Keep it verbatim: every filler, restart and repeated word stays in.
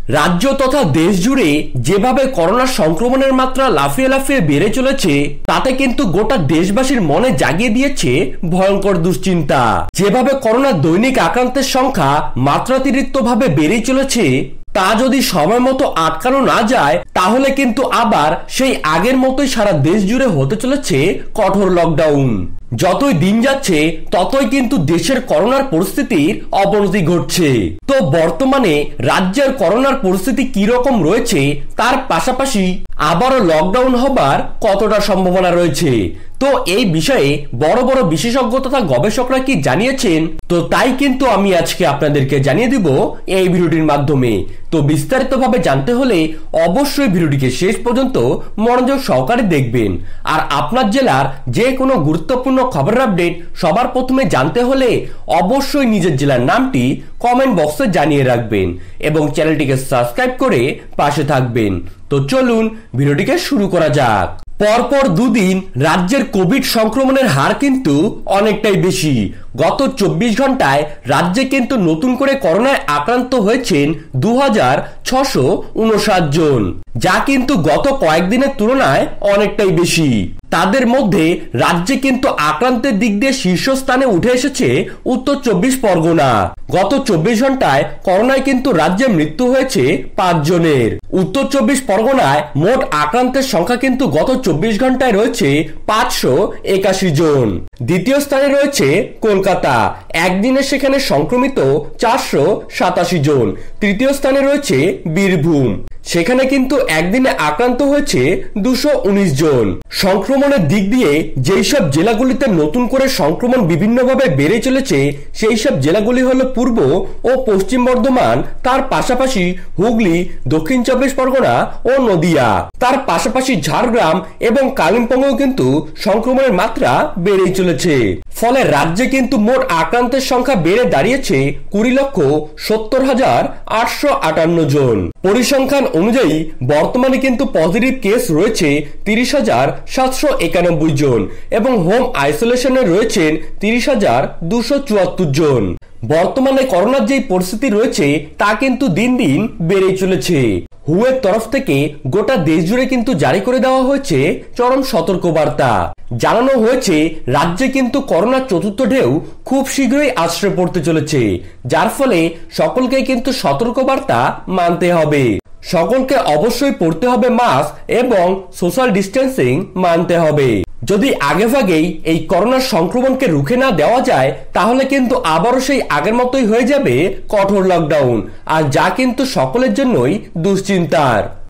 রাজ্য তথা দেশ জুড়ে যেভাবে করোনা সংক্রমণের মাত্রা লাফিয়ে লাফিয়ে বেড়ে চলেছে তাতে কিন্তু গোটা দেশবাসীর মনে জাগিয়ে দিয়েছে ভয়ঙ্কর দুশ্চিন্তা। যেভাবে করোনা দৈনিক আক্রান্তের সংখ্যা মাত্রাতিরিক্ত ভাবে বেড়েই চলেছে, তা যদি সময় মতো আটকানো না যায় তাহলে কিন্তু আবার সেই আগের মতোই সারা দেশ জুড়ে হতে চলেছে কঠোর লকডাউন। যতই দিন যাচ্ছে ততই কিন্তু দেশের করোনার পরিস্থিতির অবনতি ঘটছে। তো বর্তমানে রাজ্যের করোনার পরিস্থিতি কি রকম রয়েছে, তার পাশাপাশি আবারও লকডাউন হবার কতটা সম্ভাবনা রয়েছে, তো এই বিষয়ে বড় বড় বিশেষজ্ঞ তথা গবেষকরা কি জানিয়েছেন, তো তাই কিন্তু আমি আজকে আপনাদেরকে জানিয়ে দিব এই ভিডিওটির মাধ্যমে। তো বিস্তারিত ভাবে জানতে হলে অবশ্যই ভিডিওটিকে শেষ পর্যন্ত মনোযোগ সহকারে দেখবেন। আর আপনার জেলার যে কোনো গুরুত্বপূর্ণ খবরের আপডেট সবার প্রথমে জানতে হলে অবশ্যই নিজের জেলার নামটি কমেন্ট বক্সে জানিয়ে রাখবেন এবং চ্যানেলটিকে সাবস্ক্রাইব করে পাশে থাকবেন। তো চলুন ভিডিওটিকে শুরু করা যাক। পরপর দুদিন রাজ্যের কোভিড সংক্রমণের হার কিন্তু অনেকটাই বেশি। গত চব্বিশ ঘন্টায় রাজ্যে কিন্তু নতুন করে করোনায় আক্রান্ত হয়েছেন দু হাজার ছশো উনষাট জন, যা কিন্তু গত কয়েকদিনের তুলনায় অনেকটাই বেশি। তাদের মধ্যে রাজ্যে কিন্তু আক্রান্তের দিক দিয়ে শীর্ষস্থানে উঠে এসেছে উত্তর চব্বিশ পরগনা। গত চব্বিশ ঘন্টায় করোনায় কিন্তু রাজ্যে মৃত্যু হয়েছে পাঁচ জনের। উত্তর চব্বিশ পরগনায় মোট আক্রান্তের সংখ্যা কিন্তু গত চব্বিশ ঘন্টায় রয়েছে পাঁচশো একাশি জন। দ্বিতীয় স্থানে রয়েছে কলকাতা, একদিনে সেখানে সংক্রমিত চারশো সাতাশি জন। তৃতীয় স্থানে রয়েছে বীরভূম, সেখানে কিন্তু একদিনে আক্রান্ত হয়েছে দুশো উনিশ জন। সংক্রমণের দিক দিয়ে যেই সব জেলাগুলিতে নতুন করে সংক্রমণ বিভিন্নভাবে বেড়ে চলেছে সেই সব জেলাগুলি হলো পূর্ব ও পশ্চিম বর্ধমান, তার পাশাপাশি হুগলি, দক্ষিণ চব্বিশ পরগনা ও নদিয়া, তার পাশাপাশি ঝাড়গ্রাম এবং কালিম্পংয়েও কিন্তু সংক্রমণের মাত্রা বেড়েই চলেছে। ফলে রাজ্যে কিন্তু মোট আক্রান্তের সংখ্যা বেড়ে দাঁড়িয়েছে কুড়ি লক্ষ সত্তর হাজার আটশো আটান্ন জন। পরিসংখ্যান অনুযায়ী বর্তমানে কিন্তু পজিটিভ কেস রয়েছে তিরিশ হাজার সাতশো একানব্বই জন এবং হোম আইসোলেশনে রয়েছেন তিরিশ হাজার দুশো চুয়াত্তর জন। বর্তমানে করোনার যে পরিস্থিতি রয়েছে তা কিন্তু দিন দিন বেড়ে চলেছে। হুয়ের তরফ থেকে গোটা দেশ জুড়ে কিন্তু জারি করে দেওয়া হয়েছে চরম সতর্কবার্তা। জানানো হয়েছে রাজ্যে কিন্তু করোনার চতুর্থ ঢেউ খুব শীঘ্রই আছড়ে পড়তে চলেছে, যার ফলে সকলকে কিন্তু সতর্কবার্তা মানতে হবে। সকলকে অবশ্যই পড়তে হবে মাস্ক এবং সোশ্যাল ডিস্টেন্সিং মানতে হবে। যদি আগে ভাগেই এই করোনার সংক্রমণকে রুখে না দেওয়া যায় তাহলে কিন্তু আবারও সেই আগের মতোই হয়ে যাবে কঠোর লকডাউন, আর যা কিন্তু সকলের জন্যই দুশ্চিন্তার।